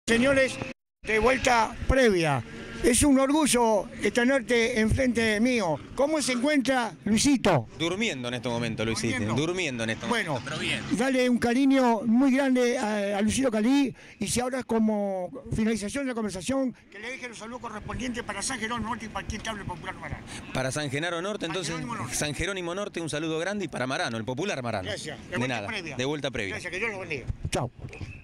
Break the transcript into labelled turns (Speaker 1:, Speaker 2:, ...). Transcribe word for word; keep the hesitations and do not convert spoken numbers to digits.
Speaker 1: Señores, de vuelta previa. Es un orgullo tenerte enfrente mío. ¿Cómo se encuentra Luisito?
Speaker 2: Durmiendo en este momento, Luisito. Durmiendo, Durmiendo en este
Speaker 1: bueno,
Speaker 2: momento, pero bien.
Speaker 1: Dale un cariño muy grande a, a Luisito Calí. Y si ahora como finalización de la conversación, que le deje los saludos correspondientes para San Jerónimo Norte y para quien te hable Popular Marano.
Speaker 2: Para San Genaro Norte, entonces,
Speaker 1: San Jerónimo Norte.
Speaker 2: San Jerónimo Norte, un saludo grande, y para Marano, el Popular Marano.
Speaker 1: Gracias. De
Speaker 2: De
Speaker 1: vuelta
Speaker 2: nada,
Speaker 1: previa.
Speaker 2: de vuelta previa.
Speaker 1: Gracias, que Dios los bendiga. Chao.